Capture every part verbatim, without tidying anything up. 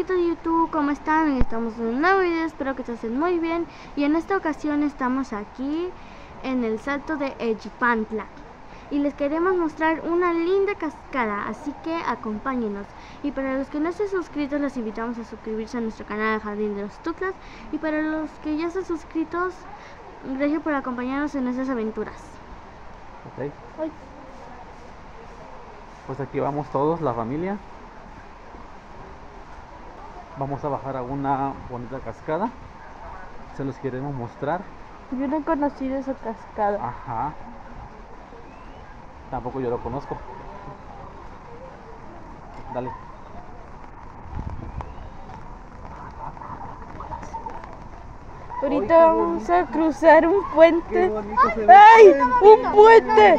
amiguito de YouTube, ¿cómo están? Estamos en un nuevo video, espero que estén muy bien. Y en esta ocasión estamos aquí en el Salto de Ejipantla y les queremos mostrar una linda cascada, así que acompáñenos. Y para los que no estén suscritos, los invitamos a suscribirse a nuestro canal Jardín de los Tuclas. Y para los que ya están suscritos, gracias por acompañarnos en estas aventuras. Okay. Pues aquí vamos todos, la familia. Vamos a bajar a una bonita cascada. Se los queremos mostrar. Yo no he conocido esa cascada. Ajá. Tampoco yo lo conozco. Dale. Ahorita vamos a cruzar un puente. ¡Ay! ¡Un puente!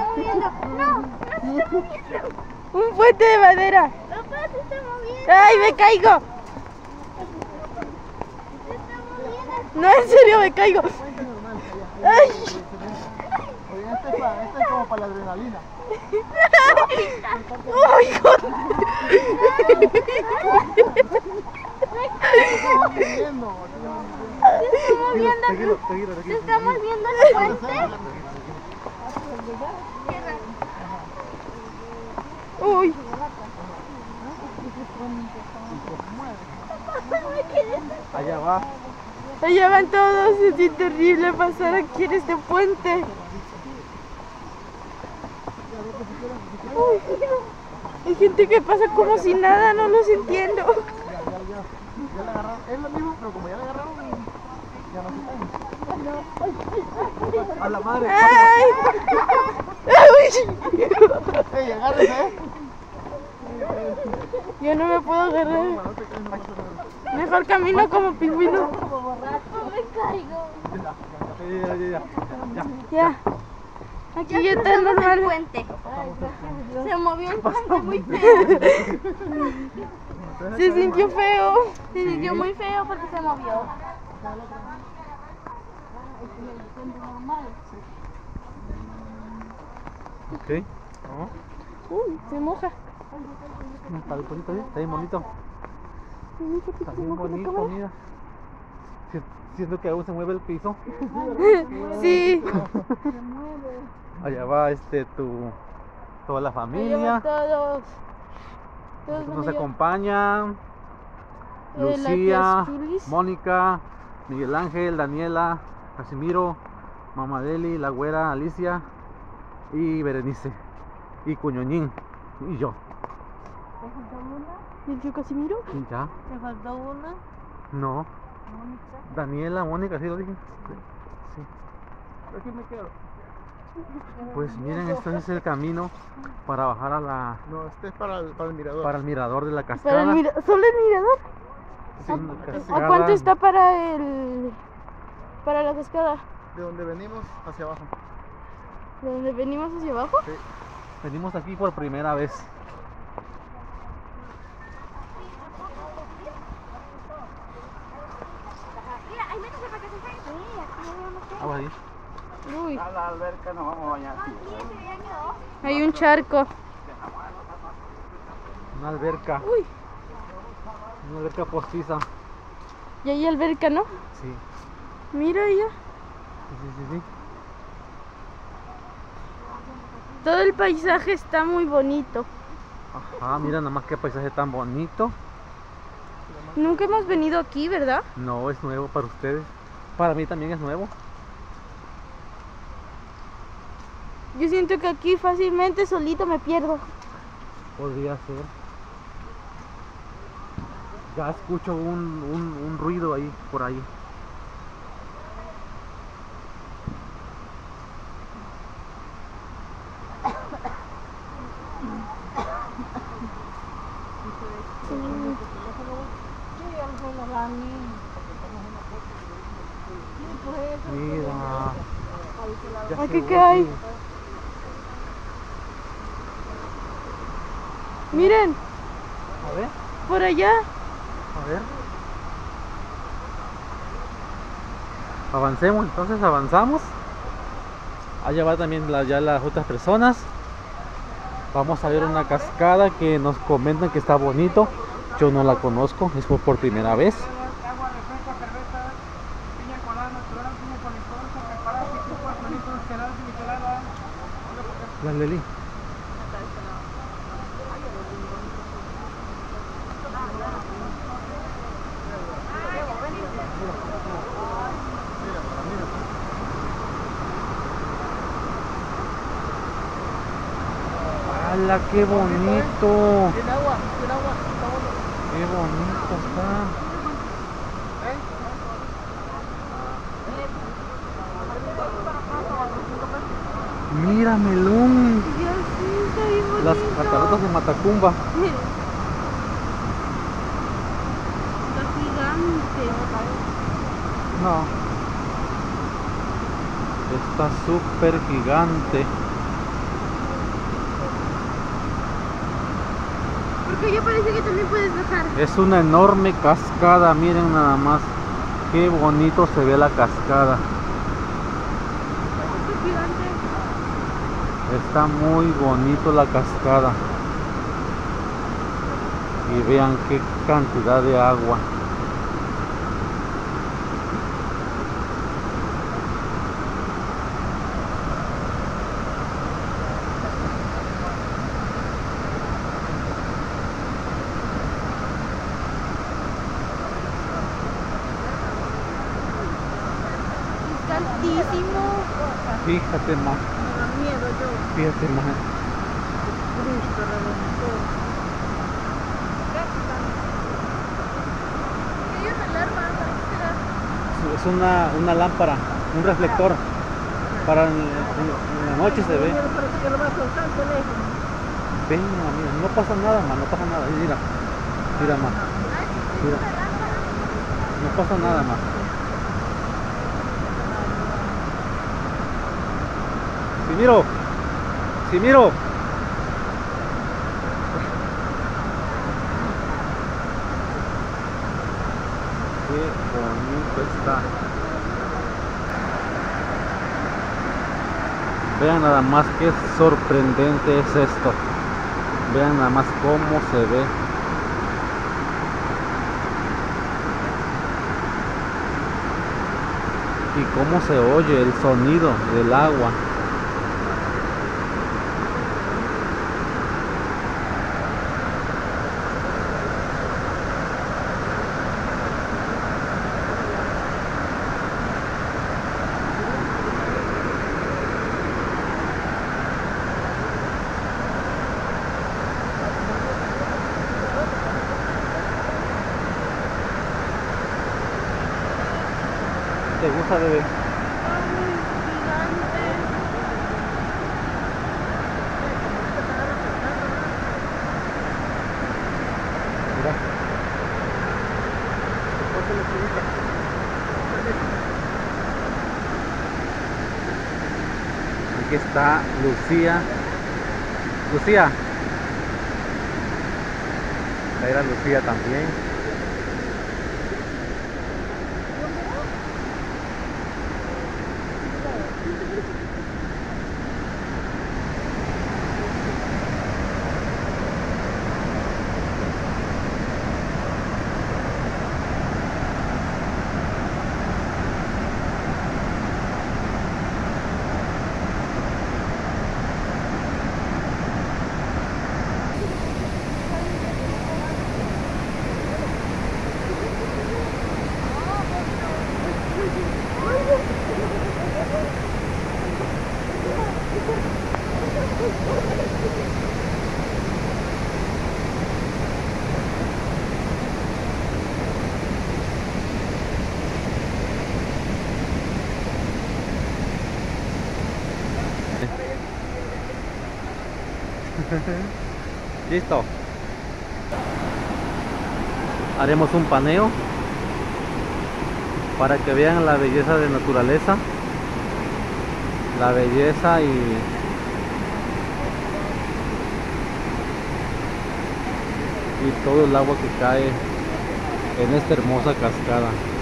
¡Un puente de madera! ¡Ay, me caigo! No, en serio me caigo. ¡Ay! Oye, este es, para, este es como para la adrenalina. ¡Uy, hijo! Estamos viendo. Estamos viendo el puente. Uy. Allá va. Allá van todos, es terrible pasar aquí en este puente. Uy. Hay gente que pasa como si nada, no los entiendo. Ya, ya, ya. Ya le agarraron. Es lo mismo, pero como ya le agarraron, ya no se caen. A la madre. ¡Ay! ¡Ey, agárrese, eh! Yo no me puedo agarrar. Mejor camino como pingüino. Me caigo. Ya, ya, ya. Ya. Ya. Aquí ya está normal. El puente. Se movió el puente muy feo. Se sintió feo. Se sintió muy feo porque se movió. Ok. ¿No? Uy, se moja. Está bien bonito, ¿eh? Está bien bonito. Está bien bonito, mira. Si- Siento que aún se mueve el piso. Sí. Allá va este tu toda la Allá van familia. todos. Todos Nos van allá. acompañan Eh, las Lucía, tías Chulis. Mónica, Miguel Ángel, Daniela, Casimiro, Mamá Deli, la güera Alicia y Berenice y Cuñoñín y yo. ¿Te faltó una? ¿Y el tío Casimiro? Y ya. ¿Te faltó una? No. Daniela, Mónica, sí lo dije. Sí. Aquí me quedo. Pues miren, este es el camino para bajar a la No, este es para el, para el mirador. para el mirador de la Para cascada. el mira- ¿Solo el mirador? Sí, ¿A, la ¿A cascada. cuánto está para el para la cascada? De donde venimos hacia abajo. ¿De dónde venimos hacia abajo? Sí. Venimos aquí por primera vez. Mira, ahí métese para que se caiga. Sí, aquí no Agua ahí. Uy, A la alberca nos vamos a bañar. hay un charco. Una alberca. Uy, Una alberca postiza. y hay alberca, ¿no? Sí. Mira ya. Sí, sí, sí, sí. Todo el paisaje está muy bonito. Ajá, mira nada más qué paisaje tan bonito. Nunca hemos venido aquí, ¿verdad? No, es nuevo para ustedes. Para mí también es nuevo. Yo siento que aquí fácilmente solito me pierdo. Podría ser. Ya escucho un, un, un ruido ahí, por ahí. Mira. Ya Aquí, se ¿qué ve hay? aquí. Miren, A ver, por allá. a ver. Avancemos, entonces avanzamos. Allá va también la- ya las otras personas. Vamos a ver una cascada que nos comentan que está bonito. Yo no la conozco, es por, por primera vez. Agua, refresco, cerveza, piña colada natural, piña con licor, preparada, tipo, solitos, heladas y micheladas. La Leli. ¡Hala, qué bonito! Tiene agua, tiene agua, está bueno. ¡Qué bonito está! ¿Eh? ¡Mira, melón! Dios, sí, está bien bonito. Las cataratas de Matacumba. Está gigante. No. Está súper gigante. Porque ya parece que también puedes bajar. Es una enorme cascada, miren nada más. Qué bonito se ve la cascada. Está gigante. Está muy bonito la cascada. Y vean qué cantidad de agua. Está altísimo. Fíjate más, Me da miedo yo. fíjate más. Cristo redentor. Hay una alarma, ¿para qué será? Es una, una lámpara, un reflector. Para en, en- en la noche se ve. Pero parece que no va a soltar el teléfono. Ven, mira, no pasa nada, más, no pasa nada. Mira, mira más. Mira. No pasa nada más. Si miro, si miro. Qué bonito está. Vean nada más qué sorprendente es esto. Vean nada más cómo se ve. Y cómo se oye el sonido del agua. ¿Te gusta, bebé? Ay, gigante. Mira. Aquí está Lucía. Lucía. Ahí era Lucía también. Listo. Haremos un paneo para que vean la belleza de naturaleza, la belleza y y todo el agua que cae en esta hermosa cascada.